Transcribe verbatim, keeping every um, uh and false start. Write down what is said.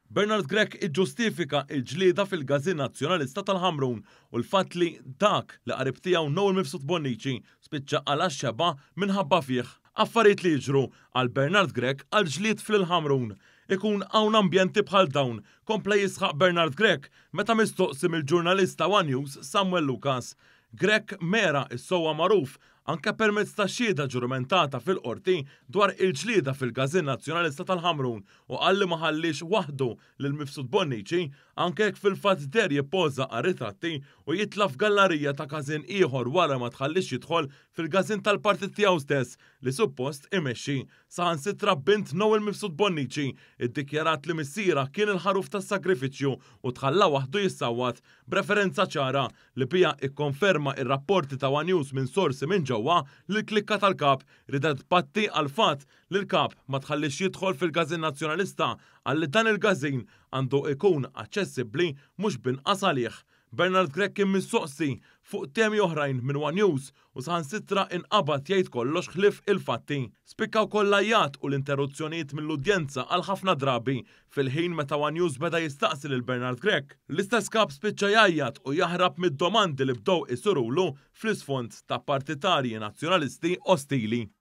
Bernard Grech iġġustifika l-ġlieda fil-Gazin Nazzjonalista tal-Ħamrun u l-fatt li dak li qarib tiegħu Noel Mifsud Bonnici spiċċa għal xeba minħabba fih. Affarijiet li jiġru għal Bernard Grech għal ġlied fil-Ħamrun. Ikun hawn ambjenti bħal dawn, kompla jisħaq Bernard Grech meta mistoqsim il-ġurnalista One News Samuel Lucas. Grech mera is-sewwa magħruf anke permezz ta' xhieda ġuramentata fil-qorti dwar il-ġlieda fil-Gazin Nazzjonalista tal-Ħamrun u qal li ma ħallix waħdu lil Mifsud Bonnici anke jekk fil-fatt der jippoża għar-ritratti u jitla f'gallerija ta' każin ieħor wara ma tħallix jidħol fil-Gazin tal-partit tiegħu stess li suppost imexxi. Saħansitra bint Noel Mifsud Bonnici iddikjarat li missiera kien il-ħaruf tas-sagrifiċċju u tħalla waħdu jissawwat b'referenza ċara li bija ikkonferma ir-rapporti ta' One News minn sorsi minn ġewwa li l-klikka tal-kap ridet patti għal fatt li l-kap ma tħallix jidħol fil-Gazin Nazzjonalista għalli dan il-Gazin għandu ikun aċċessibbli mhux binqas għalih. Bernard Grech kien mistoqsi fuq temi oħrajn minn One News u saħansitra inqabad jgħid kollox ħlif il-fatti. Spikkaw kollajjat u l-interruzzjonijiet mill-udjenza għal ħafna drabi fil-ħin meta One News beda jistaqsi lil Bernard Grech. L-istess kap spiċċa jgħajjat u jaħrab mid-domandi li bdew isurulu fl-isfond ta' partitarji nazzjonalisti ostili.